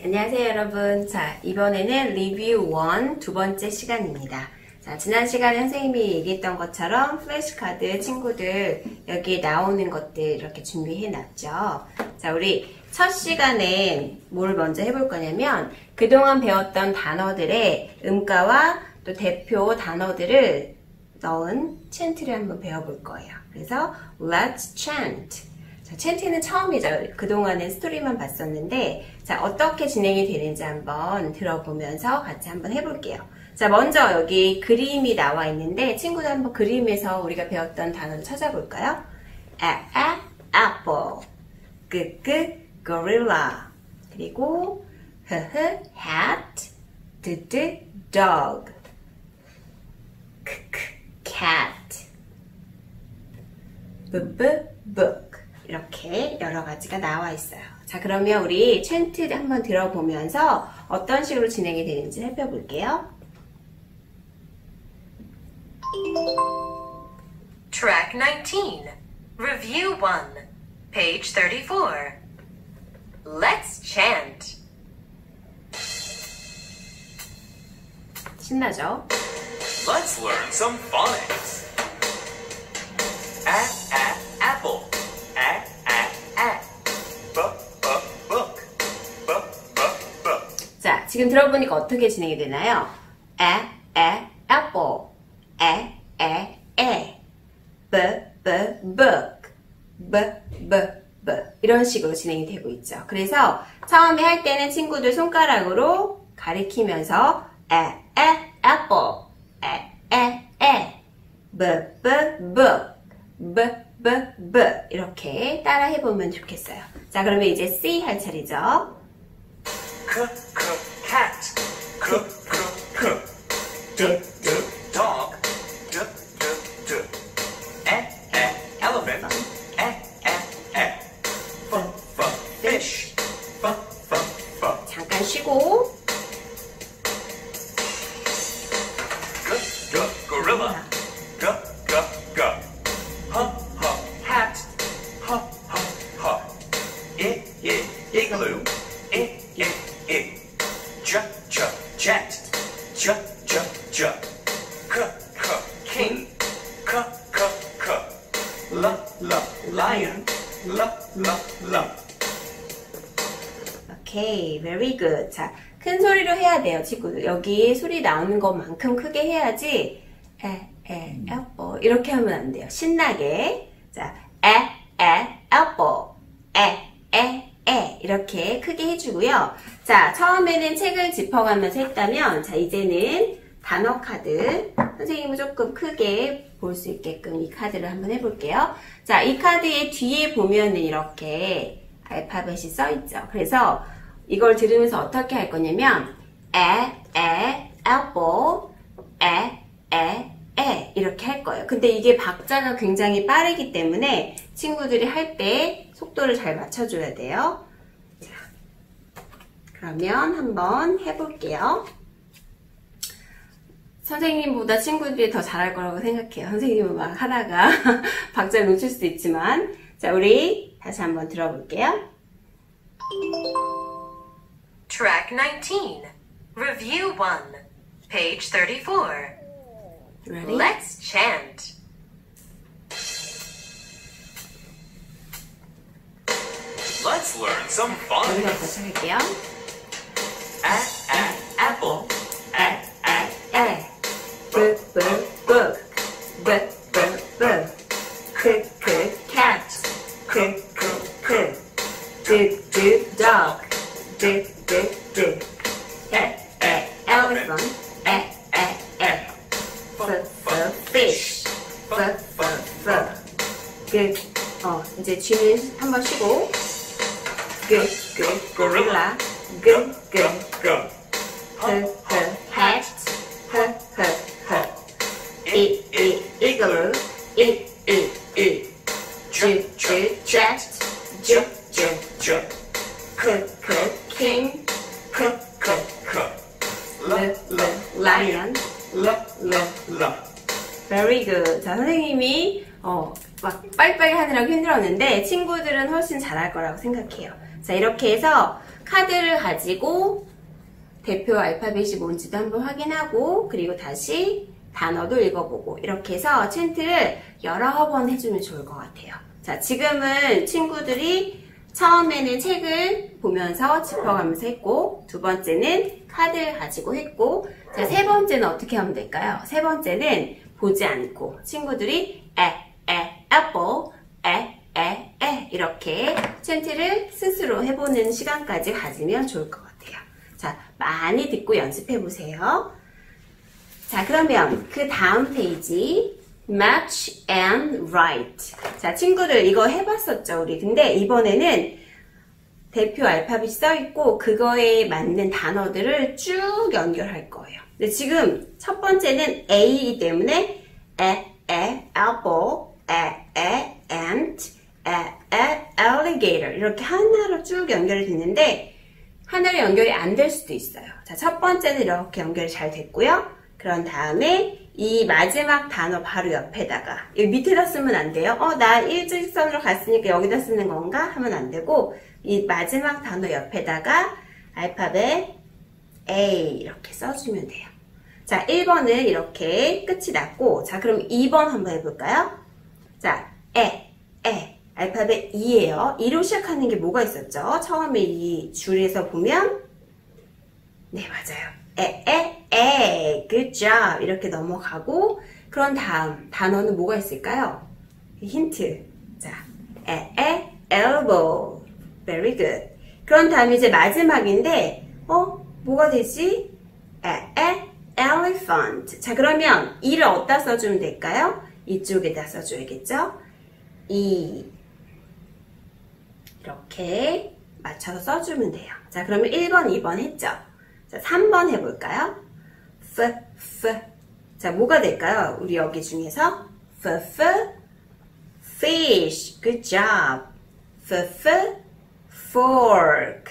안녕하세요 여러분. 자, 이번에는 리뷰 1 두 번째 시간입니다. 자, 지난 시간에 선생님이 얘기했던 것처럼 플래시카드 친구들 여기에 나오는 것들 이렇게 준비해 놨죠. 자, 우리 첫 시간에 뭘 먼저 해볼 거냐면 그동안 배웠던 단어들의 음가와 또 대표 단어들을 넣은 찬트를 한번 배워볼 거예요. 그래서 Let's chant. 자, 찬트는 처음이죠. 그동안은 스토리만 봤었는데 자, 어떻게 진행이 되는지 한번 들어보면서 같이 한번 해볼게요. 자, 먼저 여기 그림이 나와 있는데 친구들 한번 그림에서 우리가 배웠던 단어를 찾아볼까요? apple, gorilla, 그리고 hat, dog, cat, book. 이렇게 여러 가지가 나와 있어요. 자, 그러면 우리 찬트 한번 들어보면서 어떤 식으로 진행이 되는지 살펴볼게요. Track 19, Review 1, page 34. Let's chant. 신나죠? Let's learn some phonics. Apple. Book. 자, 지금 들어보니까 어떻게 진행이 되나요? apple, book, 이런 식으로 진행이 되고 있죠. 그래서 처음에 할 때는 친구들 손가락으로 가리키면서 apple, book, 이렇게 따라 해보면 좋겠어요. 자, 그러면 이제 C 할 차례죠. Cat. Dog. Elephant. Fish. 잠깐 쉬고. Gorilla. Go. Hat. Igloo. Jet. King. Lion. 오케이, very good. 자, 큰 소리로 해야 돼요, 친구들. 여기 소리 나오는 것만큼 크게 해야지. apple 이렇게 하면 안 돼요. 신나게. 자, apple, 이렇게 크게 해주고요. 자, 처음에는 책을 짚어가면서 했다면, 자, 이제는 단어 카드. 선생님은 조금 크게 볼 수 있게끔 이 카드를 한번 해볼게요. 자, 이 카드의 뒤에 보면은 이렇게 알파벳이 써있죠. 그래서 이걸 들으면서 어떻게 할 거냐면, apple, 이렇게 할 거예요. 근데 이게 박자가 굉장히 빠르기 때문에 친구들이 할 때 속도를 잘 맞춰줘야 돼요. 자, 그러면 한번 해볼게요. 선생님보다 친구들이 더 잘할 거라고 생각해요. 선생님은 막 하다가 박자를 놓칠 수도 있지만. 자, 우리 다시 한번 들어볼게요. Track 19, Review 1, page 34. Ready? Let's chant. Let's learn some 여기서부터 phonics. 시작할게요. Apple. cat, dog, elephant, fish, 이제 쥐는 한번 쉬고, gorilla, hat, igloo, jet, king, lion. Very good. 자, 선생님이 막 빨리빨리 하느라고 힘들었는데 친구들은 훨씬 잘할 거라고 생각해요. 자, 이렇게 해서 카드를 가지고 대표 알파벳이 뭔지도 한번 확인하고, 그리고 다시 단어도 읽어보고, 이렇게 해서 챈트를 여러 번 해주면 좋을 것 같아요. 자, 지금은 친구들이 처음에는 책을 보면서 짚어가면서 했고, 두 번째는 카드를 가지고 했고, 자, 세 번째는 어떻게 하면 될까요? 세 번째는 보지 않고 친구들이 apple, 이렇게 챈트를 스스로 해보는 시간까지 가지면 좋을 것 같아요. 자, 많이 듣고 연습해 보세요. 자, 그러면 그 다음 페이지 match and write. 자, 친구들 이거 해봤었죠, 우리. 근데 이번에는 대표 알파벳이 써있고 그거에 맞는 단어들을 쭉 연결할 거예요. 근데 지금 첫 번째는 A이기 때문에 apple, ant, alligator 이렇게 하나로 쭉 연결이 됐는데 하나로 연결이 안 될 수도 있어요. 자, 첫 번째는 이렇게 연결이 잘 됐고요. 그런 다음에 이 마지막 단어 바로 옆에다가 여기 밑에다 쓰면 안 돼요. 나 일직선으로 갔으니까 여기다 쓰는 건가? 하면 안 되고 이 마지막 단어 옆에다가 알파벳 A 이렇게 써주면 돼요. 자, 1번은 이렇게 끝이 났고, 자, 그럼 2번 한번 해볼까요? 자, 알파벳 E예요. E로 시작하는 게 뭐가 있었죠? 처음에 이 줄에서 보면 네, 맞아요. good job 이렇게 넘어가고, 그런 다음 단어는 뭐가 있을까요? 힌트. 자, elbow very good. 그런 다음에 이제 마지막인데 뭐가 되지? elephant. 자, 그러면 E를 어디다 써주면 될까요? 이쪽에다 써줘야겠죠? 이렇게 맞춰서 써주면 돼요. 자, 그러면 1번, 2번 했죠? 자, 3번 해볼까요? 자, 뭐가 될까요? 우리 여기 중에서 fish. Good job. fork.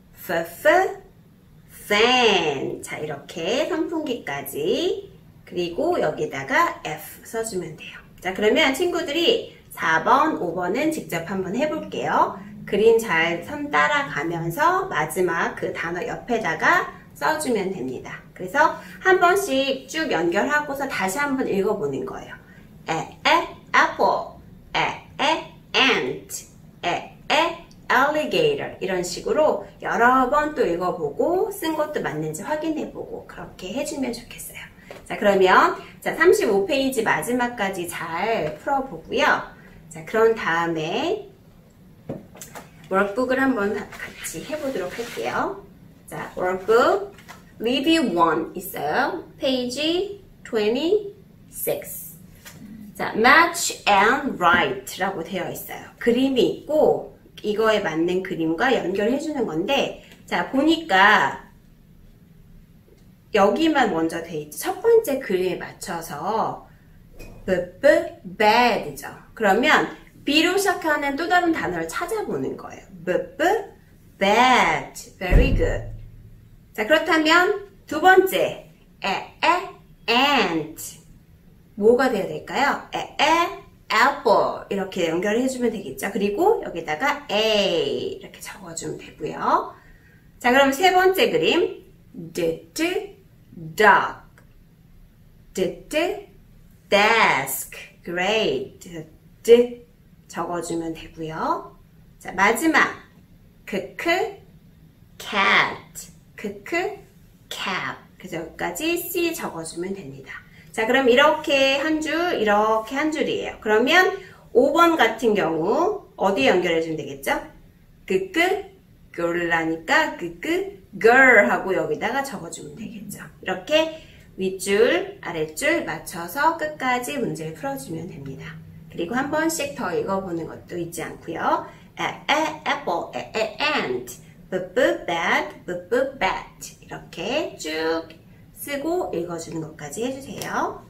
fan. 자, 이렇게 선풍기까지. 그리고 여기다가 F 써주면 돼요. 자, 그러면 친구들이 4번, 5번은 직접 한번 해볼게요. 그림 잘 선 따라가면서 마지막 그 단어 옆에다가 써주면 됩니다. 그래서 한 번씩 쭉 연결하고서 다시 한번 읽어보는 거예요. apple, ant, alligator 이런 식으로 여러 번 또 읽어보고 쓴 것도 맞는지 확인해보고 그렇게 해주면 좋겠어요. 자, 그러면 자 35페이지 마지막까지 잘 풀어보고요. 자, 그런 다음에 워크북을 한번 같이 해보도록 할게요. 자, 워크북 Review 1 있어요. 페이지 26. 자, Match and Write 라고 되어 있어요. 그림이 있고 이거에 맞는 그림과 연결해주는 건데, 자, 보니까 여기만 먼저 돼 있죠. 첫 번째 그림에 맞춰서 bad죠. 그러면 B로 시작하는 또 다른 단어를 찾아보는 거예요. bad, very good. 자, 그렇다면 두 번째 ant 뭐가 되어야 될까요? apple 이렇게 연결해주면 되겠죠. 그리고 여기다가 A 이렇게 적어주면 되고요. 자, 그럼 세 번째 그림 dog, desk, great, 적어주면 되고요. 자, 마지막 cat, cap. 그래서 여기까지 C 적어주면 됩니다. 자, 그럼 이렇게 한 줄, 이렇게 한 줄이에요. 그러면 5번 같은 경우 어디에 연결해주면 되겠죠? girl라니까 girl 하고 여기다가 적어주면 되겠죠. 이렇게 윗줄, 아랫줄 맞춰서 끝까지 문제를 풀어주면 됩니다. 그리고 한 번씩 더 읽어보는 것도 잊지 않고요. apple, ant, bad, bat 이렇게 쭉 쓰고 읽어주는 것까지 해주세요.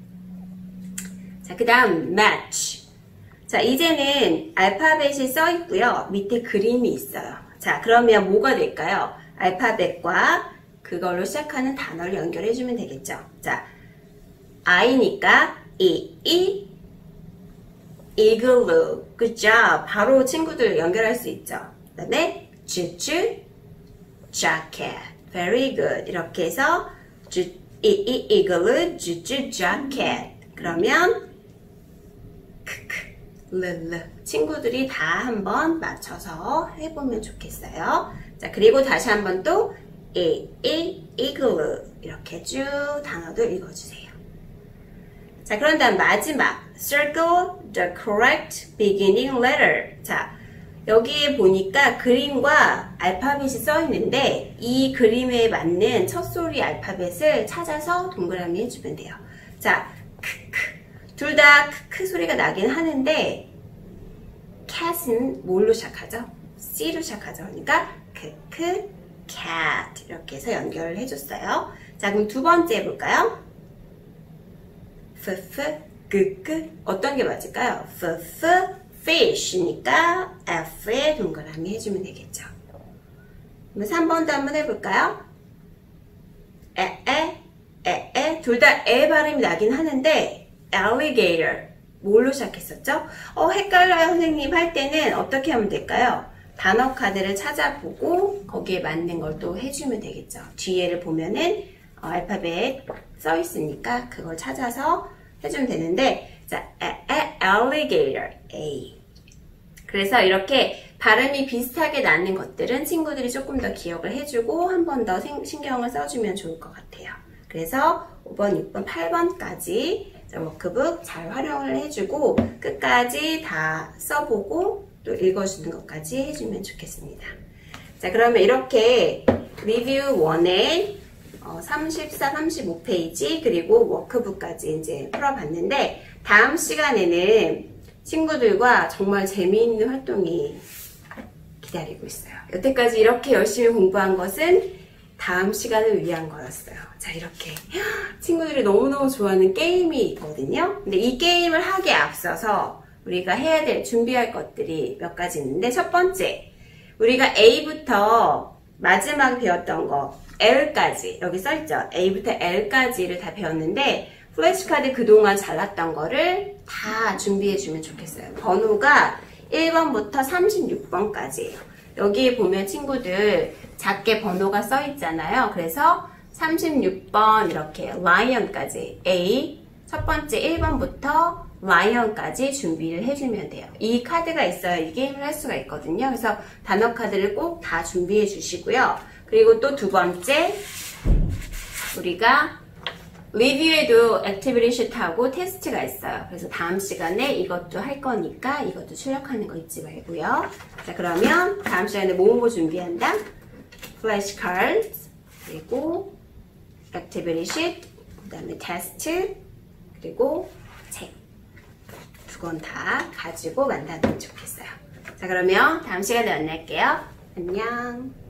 자, 그 다음 match. 자, 이제는 알파벳이 써 있고요. 밑에 그림이 있어요. 자, 그러면 뭐가 될까요? 알파벳과 그걸로 시작하는 단어를 연결해주면 되겠죠. 자, I니까 igloo. Good job. 바로 친구들 연결할 수 있죠. 다음에 주주 jacket. Very good. 이렇게 해서 이글은 주주 jacket. 그러면 르르 친구들이 다 한번 맞춰서 해보면 좋겠어요. 자, 그리고 다시 한번 또 이글루 이렇게 쭉 단어들 읽어주세요. 자, 그런 다음 마지막 circle the correct beginning letter. 자, 여기에 보니까 그림과 알파벳이 써 있는데 이 그림에 맞는 첫 소리 알파벳을 찾아서 동그라미 해주면 돼요. 자, 둘 다 크 소리가 나긴 하는데 cat은 뭘로 시작하죠? C로 시작하죠. 그러니까 cat 이렇게 해서 연결을 해줬어요. 자, 그럼 두 번째 해볼까요? 어떤 게 맞을까요? fish니까 F에 동그라미 해주면 되겠죠. 그럼 3번도 한번 해볼까요? 둘 다 에 발음이 나긴 하는데 alligator 뭘로 시작했었죠? 헷갈려요 선생님 할 때는 어떻게 하면 될까요? 단어 카드를 찾아보고 거기에 맞는 걸 또 해주면 되겠죠. 뒤에를 보면은 알파벳 써 있으니까 그걸 찾아서 해주면 되는데 자, alligator A. 그래서 이렇게 발음이 비슷하게 나는 것들은 친구들이 조금 더 기억을 해주고 한 번 더 신경을 써주면 좋을 것 같아요. 그래서 5번, 6번, 8번까지 워크북 잘 활용을 해주고 끝까지 다 써보고 또 읽어주는 것까지 해주면 좋겠습니다. 자, 그러면 이렇게 리뷰 1의 34, 35페이지 그리고 워크북까지 이제 풀어봤는데 다음 시간에는 친구들과 정말 재미있는 활동이 기다리고 있어요. 여태까지 이렇게 열심히 공부한 것은 다음 시간을 위한 거였어요. 자, 이렇게 친구들이 너무너무 좋아하는 게임이 있거든요. 근데 이 게임을 하기에 앞서서 우리가 해야 될, 준비할 것들이 몇 가지 있는데 첫 번째, 우리가 A부터 마지막에 배웠던 거 L까지 여기 써있죠. A부터 L까지를 다 배웠는데 플래시카드 그동안 잘났던 거를 다 준비해주면 좋겠어요. 번호가 1번부터 36번까지예요. 여기 보면 친구들 작게 번호가 써 있잖아요. 그래서 36번 이렇게 라이언까지 A 첫 번째 1번부터 라이언까지 준비를 해주면 돼요. 이 카드가 있어야 이 게임을 할 수가 있거든요. 그래서 단어 카드를 꼭 다 준비해 주시고요. 그리고 또 두 번째 우리가 리뷰에도 액티비티 시트하고 테스트가 있어요. 그래서 다음 시간에 이것도 할 거니까 이것도 출력하는 거 잊지 말고요. 자, 그러면 다음 시간에 뭐뭐 준비한다? 플래시 카드 그리고 액티비티 시트 그 다음에 테스트 그리고 책 두 권 다 가지고 만나면 좋겠어요. 자, 그러면 다음 시간에 만날게요. 안녕.